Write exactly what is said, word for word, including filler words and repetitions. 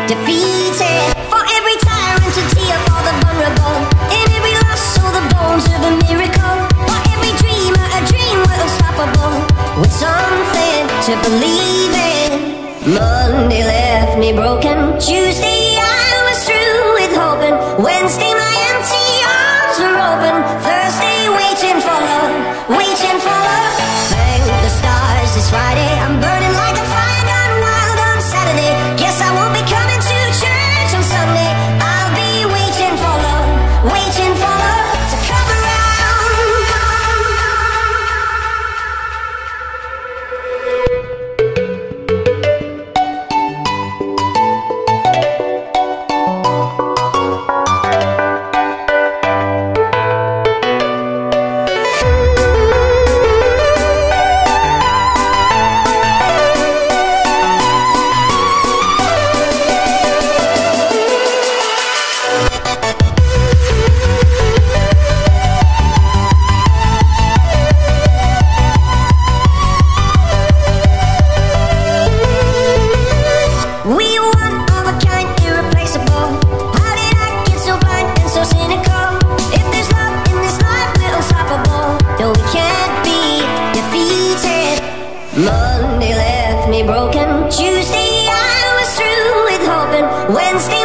defeated. For every tyrant to tear for the vulnerable, in every loss all the bones of a miracle. For every dreamer a dream were unstoppable, with something to believe in. Monday left me broken, Tuesday I was through with hoping, Wednesday my empty arms were open, Thursday waiting for love, waiting for love. Thank the stars it's Friday, I'm burning like a fire gone wild on Saturday. Guess I won't be coming to church on Sunday. I'll be waiting for love, waiting for love to come around. Monday left me broken, Tuesday I was through with hoping, Wednesday